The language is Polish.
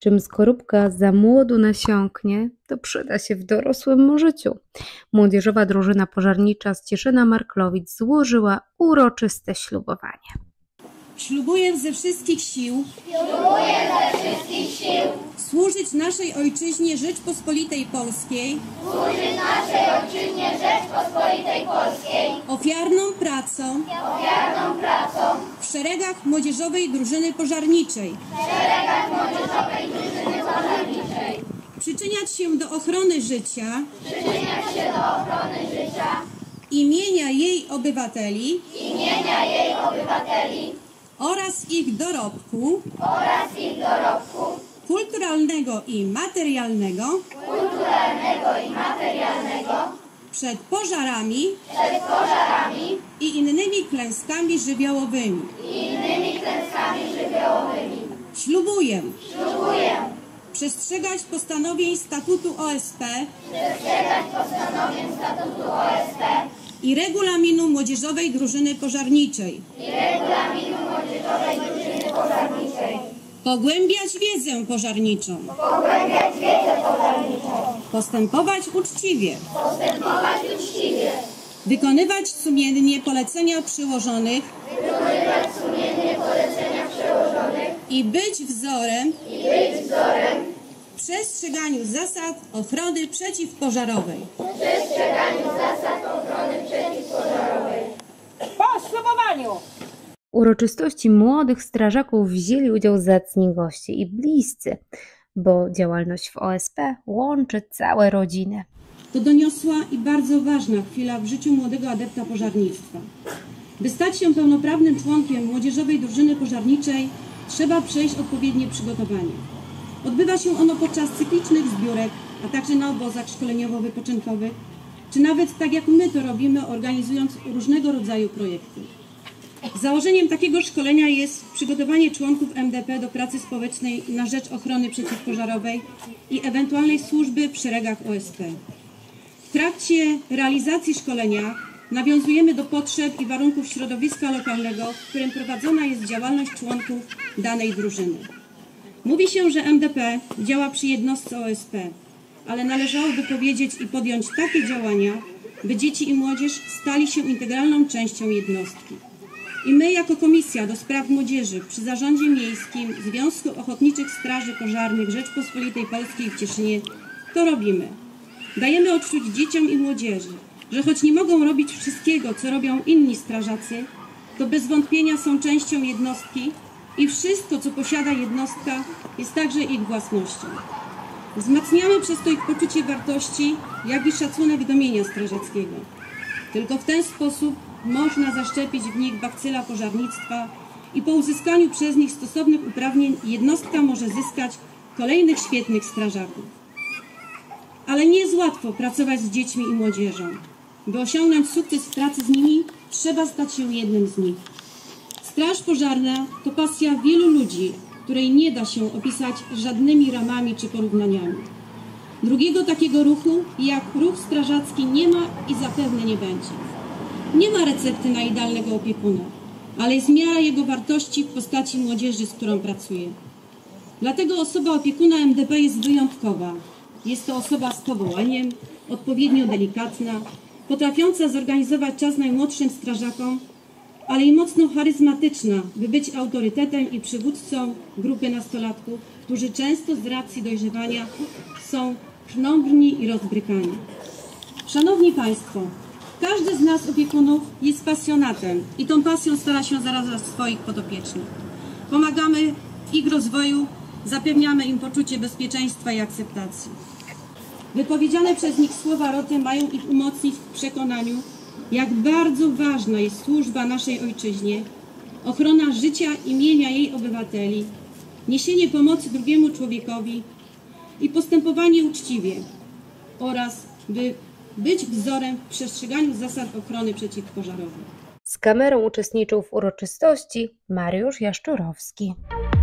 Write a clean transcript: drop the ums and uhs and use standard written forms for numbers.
Czym skorupka za młodu nasiąknie, to przyda się w dorosłym życiu. Młodzieżowa drużyna pożarnicza z Cieszyna Marklowic złożyła uroczyste ślubowanie. Ślubuję ze wszystkich sił służyć naszej Ojczyźnie Rzeczpospolitej Polskiej ofiarną pracą w szeregach Młodzieżowej Drużyny Pożarniczej, przyczyniać się do ochrony życia imienia jej obywateli oraz ich dorobku kulturalnego i materialnego przed pożarami i innymi klęskami żywiołowymi. Ślubuję przestrzegać postanowień Statutu OSP i Regulaminu Młodzieżowej Drużyny Pożarniczej. Pogłębiać wiedzę pożarniczą. Postępować uczciwie. Wykonywać sumiennie polecenia przełożonych i być wzorem w przestrzeganiu zasad ochrony przeciwpożarowej. Po ślubowaniu! W uroczystości młodych strażaków wzięli udział zacni goście i bliscy, bo działalność w OSP łączy całe rodziny. To doniosła i bardzo ważna chwila w życiu młodego adepta pożarnictwa. By stać się pełnoprawnym członkiem Młodzieżowej Drużyny Pożarniczej, trzeba przejść odpowiednie przygotowanie. Odbywa się ono podczas cyklicznych zbiórek, a także na obozach szkoleniowo-wypoczynkowych, czy nawet tak jak my to robimy, organizując różnego rodzaju projekty. Założeniem takiego szkolenia jest przygotowanie członków MDP do pracy społecznej na rzecz ochrony przeciwpożarowej i ewentualnej służby w szeregach OSP. W trakcie realizacji szkolenia nawiązujemy do potrzeb i warunków środowiska lokalnego, w którym prowadzona jest działalność członków danej drużyny. Mówi się, że MDP działa przy jednostce OSP, ale należałoby powiedzieć i podjąć takie działania, by dzieci i młodzież stali się integralną częścią jednostki. I my jako Komisja do Spraw Młodzieży przy Zarządzie Miejskim Związku Ochotniczych Straży Pożarnych Rzeczpospolitej Polskiej w Cieszynie to robimy. Dajemy odczuć dzieciom i młodzieży, że choć nie mogą robić wszystkiego, co robią inni strażacy, to bez wątpienia są częścią jednostki i wszystko, co posiada jednostka, jest także ich własnością. Wzmacniamy przez to ich poczucie wartości, jak i szacunek do mienia strażackiego. Tylko w ten sposób można zaszczepić w nich bakcyla pożarnictwa i po uzyskaniu przez nich stosownych uprawnień jednostka może zyskać kolejnych świetnych strażaków. Ale nie jest łatwo pracować z dziećmi i młodzieżą. By osiągnąć sukces w pracy z nimi, trzeba stać się jednym z nich. Straż pożarna to pasja wielu ludzi, której nie da się opisać żadnymi ramami czy porównaniami. Drugiego takiego ruchu, jak ruch strażacki, nie ma i zapewne nie będzie. Nie ma recepty na idealnego opiekuna, ale jest miara jego wartości w postaci młodzieży, z którą pracuje. Dlatego osoba opiekuna MDP jest wyjątkowa. Jest to osoba z powołaniem, odpowiednio delikatna, potrafiąca zorganizować czas najmłodszym strażakom, ale i mocno charyzmatyczna, by być autorytetem i przywódcą grupy nastolatków, którzy często z racji dojrzewania są krnąbrni i rozbrykani. Szanowni Państwo, każdy z nas opiekunów jest pasjonatem i tą pasją stara się zarażać swoich podopiecznych. Pomagamy w ich rozwoju, zapewniamy im poczucie bezpieczeństwa i akceptacji. Wypowiedziane przez nich słowa roty mają ich umocnić w przekonaniu, jak bardzo ważna jest służba naszej Ojczyźnie, ochrona życia i mienia jej obywateli, niesienie pomocy drugiemu człowiekowi i postępowanie uczciwie oraz by być wzorem w przestrzeganiu zasad ochrony przeciwpożarowej. Z kamerą uczestniczył w uroczystości Mariusz Jaszczurowski.